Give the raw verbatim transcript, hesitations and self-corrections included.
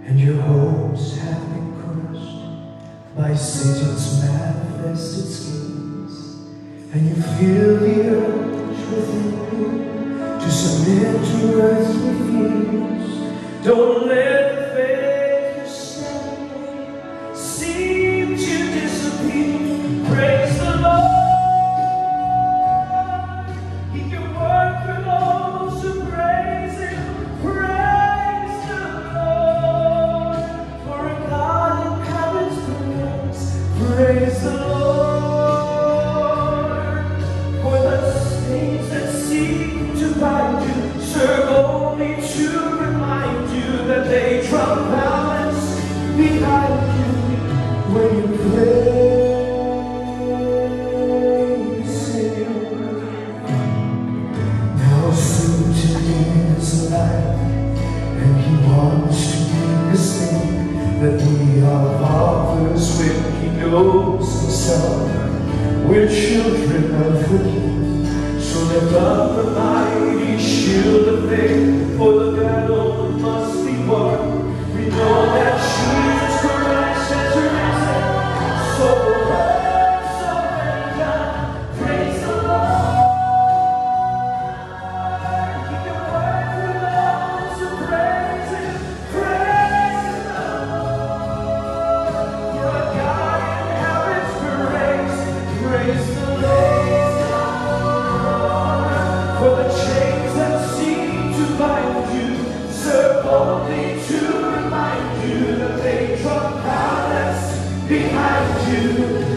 and your hopes have been crushed by Satan's manifested schemes, and you feel the urge within you to submit to earthly fears. Don't let the faith you're standing seem to disappear. Praise the Lord. He can work for those who praise Him. Praise the Lord. For a God inhabits praise. Praise the Lord. For the things that seem to bind you serve only to remind you that they drop balance behind you when you praise Him. Now soon to me is alive, and He wants to bring us thing that we are fathers when He knows Himself. We're children of the King, so lift up the mighty shield of faith, for the battle must be won. We know that Jesus Christ has risen, so let's surrender. Praise the Lord. He can work with those who praise Him. Praise the Lord. For a God inhabits praise. Praise the Lord. For the chains that seem to bind you serve only to remind you that they drop balance behind you